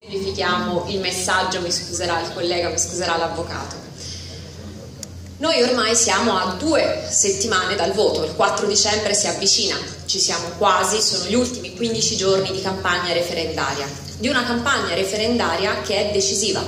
Semplifichiamo il messaggio, mi scuserà il collega, mi scuserà l'avvocato. Noi ormai siamo a 2 settimane dal voto, il 4 dicembre si avvicina, ci siamo quasi, sono gli ultimi 15 giorni di campagna referendaria, di una campagna referendaria che è decisiva.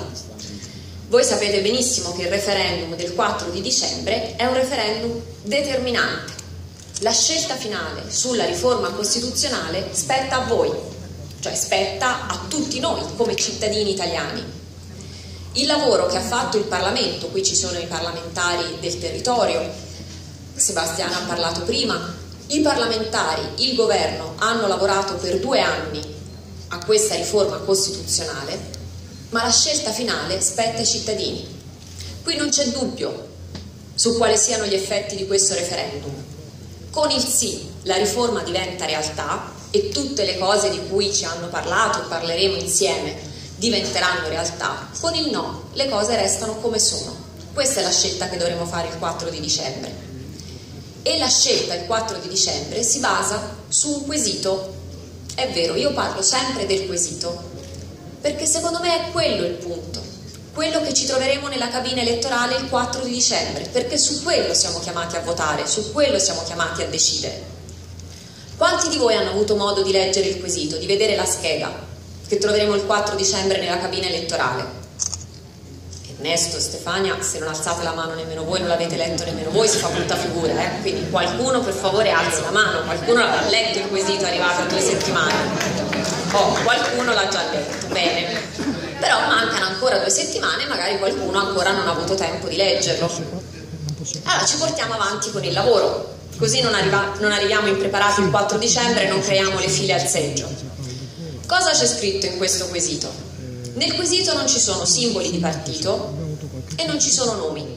Voi sapete benissimo che il referendum del 4 di dicembre è un referendum determinante. La scelta finale sulla riforma costituzionale spetta a voi, cioè spetta a tutti noi come cittadini italiani. Il lavoro che ha fatto il Parlamento, qui ci sono i parlamentari del territorio, Sebastiano ha parlato prima, i parlamentari, il governo hanno lavorato per 2 anni a questa riforma costituzionale, ma la scelta finale spetta ai cittadini. Qui non c'è dubbio su quali siano gli effetti di questo referendum. Con il sì la riforma diventa realtà e tutte le cose di cui ci hanno parlato e parleremo insieme diventeranno realtà. Con il no le cose restano come sono. Questa è la scelta che dovremo fare il 4 di dicembre. E la scelta il 4 di dicembre si basa su un quesito. È vero, io parlo sempre del quesito, perché secondo me è quello il punto, quello che ci troveremo nella cabina elettorale il 4 di dicembre, perché su quello siamo chiamati a votare, su quello siamo chiamati a decidere. Quanti di voi hanno avuto modo di leggere il quesito, di vedere la scheda che troveremo il 4 dicembre nella cabina elettorale? Ernesto, Stefania, se non alzate la mano nemmeno voi, non l'avete letto nemmeno voi, si fa brutta figura, quindi qualcuno per favore alzi la mano, qualcuno ha letto il quesito, è arrivato a 2 settimane. Qualcuno l'ha già letto, bene, però mancano ancora 2 settimane, magari qualcuno ancora non ha avuto tempo di leggerlo. Allora ci portiamo avanti con il lavoro, così non arriviamo impreparati il 4 dicembre e non creiamo le file al seggio. Cosa c'è scritto in questo quesito? Nel quesito non ci sono simboli di partito e non ci sono nomi.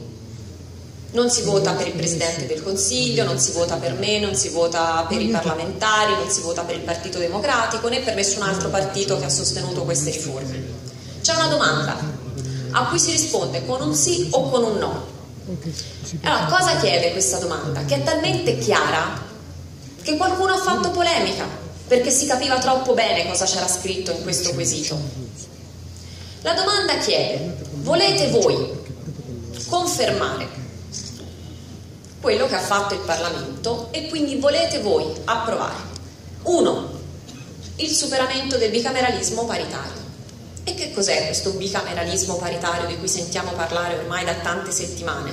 Non si vota per il Presidente del Consiglio, non si vota per me, non si vota per i parlamentari, non si vota per il Partito Democratico né per nessun altro partito che ha sostenuto queste riforme. C'è una domanda a cui si risponde con un sì o con un no. Allora, cosa chiede questa domanda? Che è talmente chiara che qualcuno ha fatto polemica, perché si capiva troppo bene cosa c'era scritto in questo quesito. La domanda chiede: volete voi confermare quello che ha fatto il Parlamento e quindi volete voi approvare 1. Il superamento del bicameralismo paritario. E che cos'è questo bicameralismo paritario di cui sentiamo parlare ormai da tante settimane?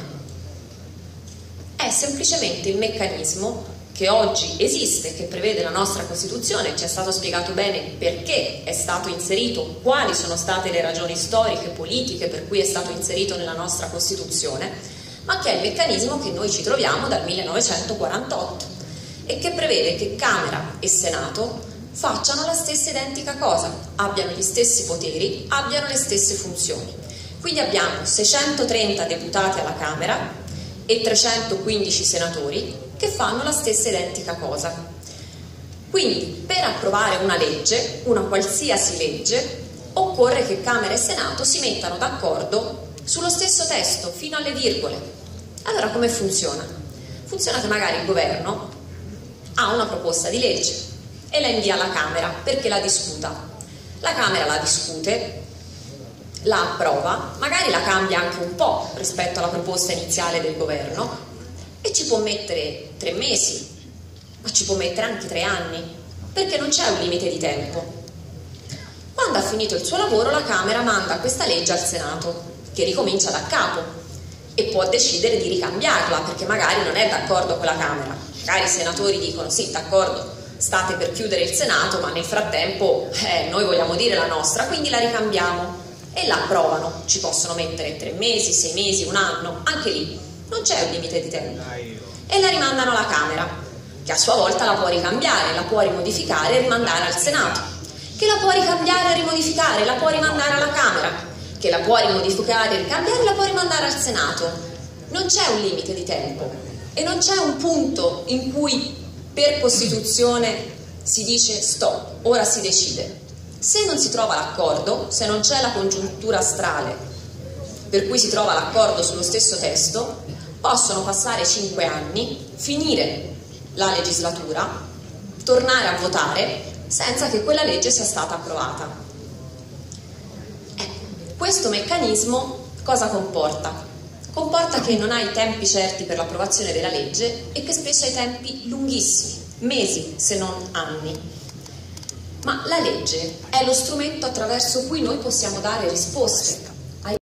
È semplicemente il meccanismo che oggi esiste, che prevede la nostra Costituzione, ci è stato spiegato bene perché è stato inserito, quali sono state le ragioni storiche, politiche per cui è stato inserito nella nostra Costituzione, ma che è il meccanismo che noi ci troviamo dal 1948 e che prevede che Camera e Senato facciano la stessa identica cosa, abbiano gli stessi poteri, abbiano le stesse funzioni. Quindi abbiamo 630 deputati alla Camera e 315 senatori che fanno la stessa identica cosa. Quindi per approvare una legge, una qualsiasi legge, occorre che Camera e Senato si mettano d'accordo sullo stesso testo, fino alle virgole. Allora come funziona? Funziona che magari il governo ha una proposta di legge e la invia alla Camera perché la discuta. La Camera la discute, la approva, magari la cambia anche un po' rispetto alla proposta iniziale del governo e ci può mettere 3 mesi, ma ci può mettere anche 3 anni, perché non c'è un limite di tempo. Quando ha finito il suo lavoro, la Camera manda questa legge al Senato, che ricomincia da capo e può decidere di ricambiarla, perché magari non è d'accordo con la Camera. Magari i senatori dicono sì, d'accordo, state per chiudere il Senato, ma nel frattempo noi vogliamo dire la nostra, quindi la ricambiamo. E la approvano, ci possono mettere 3 mesi, 6 mesi, 1 anno, anche lì non c'è un limite di tempo. E la rimandano alla Camera, che a sua volta la può ricambiare, la può rimodificare e rimandare al Senato, che la può ricambiare e rimodificare, la può rimandare alla Camera, che la può rimodificare e ricambiare e la può rimandare al Senato. Non c'è un limite di tempo e non c'è un punto in cui per Costituzione si dice stop, ora si decide. Se non si trova l'accordo, se non c'è la congiuntura astrale per cui si trova l'accordo sullo stesso testo, possono passare 5 anni, finire la legislatura, tornare a votare senza che quella legge sia stata approvata. Questo meccanismo cosa comporta? Comporta che non hai tempi certi per l'approvazione della legge e che spesso hai tempi lunghissimi, mesi se non anni. Ma la legge è lo strumento attraverso cui noi possiamo dare risposte